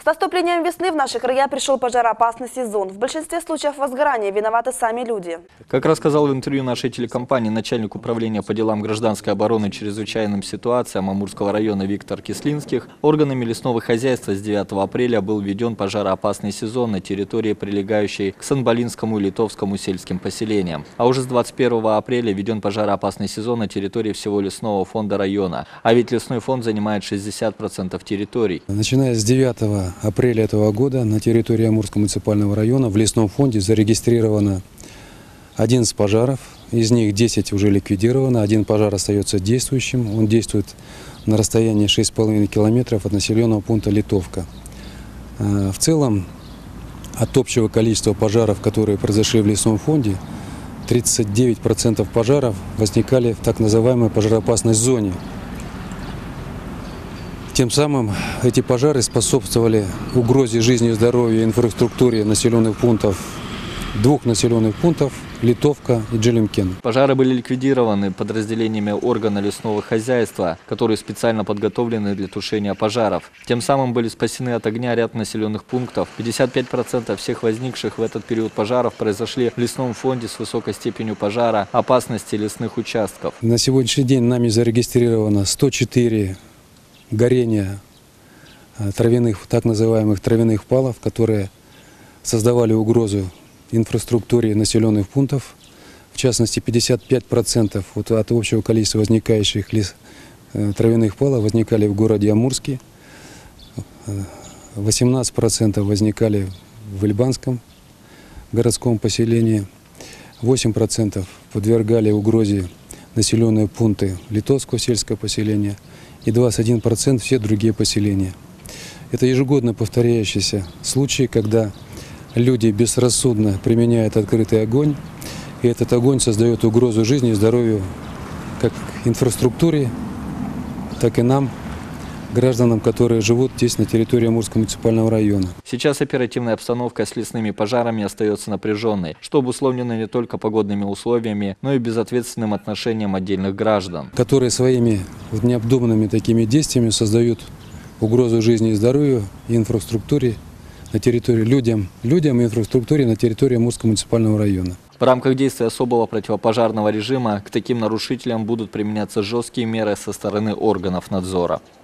С наступлением весны в наши края пришел пожароопасный сезон. В большинстве случаев возгорания виноваты сами люди. Как рассказал в интервью нашей телекомпании начальник управления по делам гражданской обороны и чрезвычайным ситуациям Амурского района Виктор Кислинских, органами лесного хозяйства с 9 апреля был введен пожароопасный сезон на территории, прилегающей к Санбалинскому и Литовскому сельским поселениям. А уже с 21 апреля введен пожароопасный сезон на территории всего лесного фонда района. А ведь лесной фонд занимает 60% территорий. Начиная с 9 апреля этого года на территории Амурского муниципального района в лесном фонде зарегистрировано 11 пожаров, из них 10 уже ликвидировано, один пожар остается действующим, он действует на расстоянии 6,5 километров от населенного пункта Литовка. В целом, от общего количества пожаров, которые произошли в лесном фонде, 39% пожаров возникали в так называемой пожароопасной зоне. Тем самым эти пожары способствовали угрозе жизни и здоровью и инфраструктуре населенных пунктов, двух населенных пунктов – Литовка и Джелимкен. Пожары были ликвидированы подразделениями органа лесного хозяйства, которые специально подготовлены для тушения пожаров. Тем самым были спасены от огня ряд населенных пунктов. 55% всех возникших в этот период пожаров произошли в лесном фонде с высокой степенью пожара опасности лесных участков. На сегодняшний день нами зарегистрировано 104 горения травяных, так называемых травяных палов, которые создавали угрозу инфраструктуре населенных пунктов. В частности, 55% от общего количества возникающих травяных палов возникали в городе Амурске, 18% возникали в Ильбанском городском поселении, 8% подвергали угрозе населенные пункты Литовского сельского поселения и 21% все другие поселения. Это ежегодно повторяющиеся случаи, когда люди безрассудно применяют открытый огонь, и этот огонь создает угрозу жизни и здоровью как инфраструктуре, так и нам, гражданам, которые живут здесь на территории Амурского муниципального района. Сейчас оперативная обстановка с лесными пожарами остается напряженной, что обусловлено не только погодными условиями, но и безответственным отношением отдельных граждан, которые своими необдуманными такими действиями создают угрозу жизни и здоровью и инфраструктуре на территории людям и инфраструктуре на территории Амурского муниципального района. В рамках действия особого противопожарного режима к таким нарушителям будут применяться жесткие меры со стороны органов надзора.